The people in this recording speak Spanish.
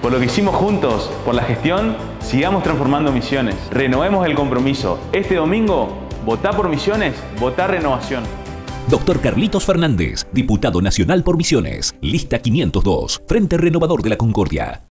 Por lo que hicimos juntos, por la gestión, sigamos transformando Misiones. Renovemos el compromiso. Este domingo, votá por Misiones, votá Renovación. Doctor Carlitos Fernández, diputado nacional por Misiones, lista 502, Frente Renovador de la Concordia.